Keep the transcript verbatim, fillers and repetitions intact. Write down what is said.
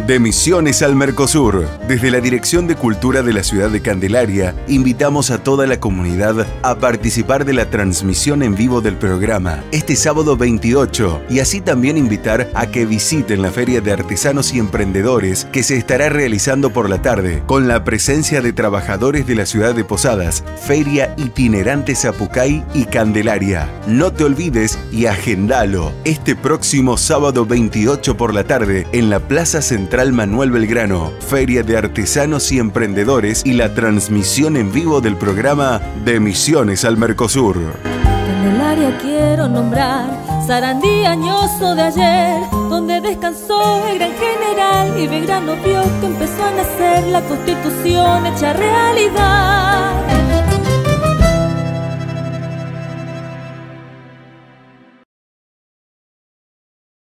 De Misiones al Mercosur. Desde la Dirección de Cultura de la ciudad de Candelaria, invitamos a toda la comunidad a participar de la transmisión en vivo del programa este sábado veintiocho y así también invitar a que visiten la Feria de Artesanos y Emprendedores que se estará realizando por la tarde con la presencia de trabajadores de la ciudad de Posadas, Feria Itinerante Zapucay y Candelaria. No te olvides y agendalo este próximo sábado veintiocho por la tarde en la Plaza Central Manuel Belgrano, Feria de Artesanos y Emprendedores y la transmisión en vivo del programa De Misiones al Mercosur. Candelaria quiero nombrar, Sarandí añoso de ayer, donde descansó el gran general y Belgrano vio que empezó a nacer la Constitución hecha realidad.